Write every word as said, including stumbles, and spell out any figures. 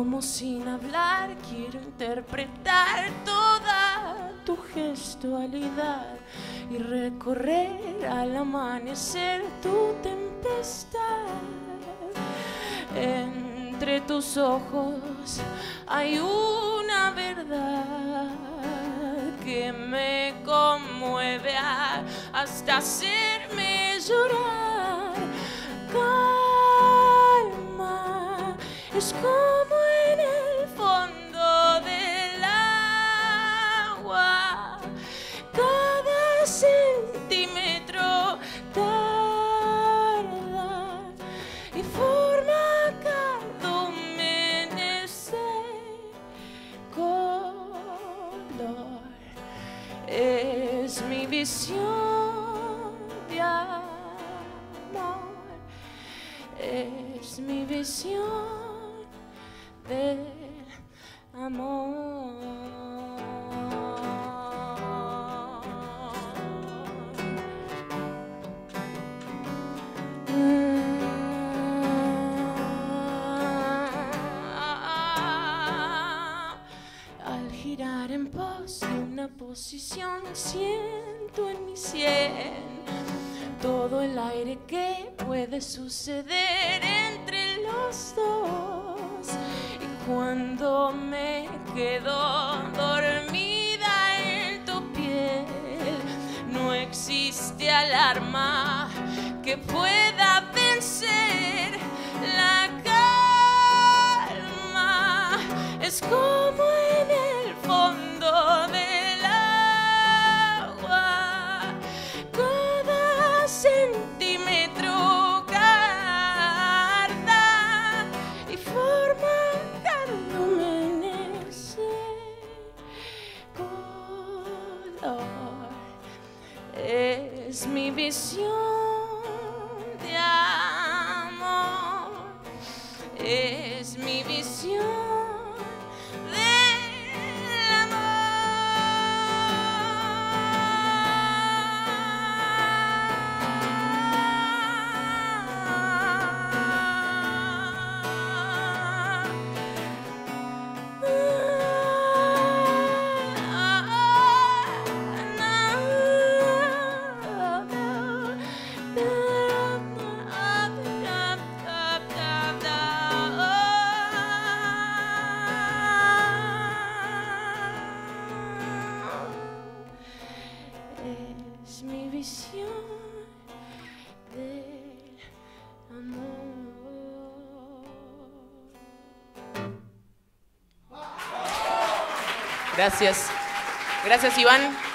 como sin hablar quiero interpretar toda tu gestualidad y recorrer al amanecer tu tempestad. Entre tus ojos hay una verdad que me conmueve hasta hacerme llorar. Calma, es como en el fondo del agua. Cada centímetro tarda y forma cardúmenes de color. Es mi visión de amor, es mi visión de amor. Al girar en pos de una posición siento en mi sien todo el aire que puede suceder entre los dos. Y cuando me quedo dormida en tu piel, no existe alarma que pueda vencer la calma. Es como en el fondo del agua, cada centímetro carda y forma cardúmenes de color. Es mi visión de amor, es mi visión. Es mi visión del amor. Gracias. Gracias, Iván.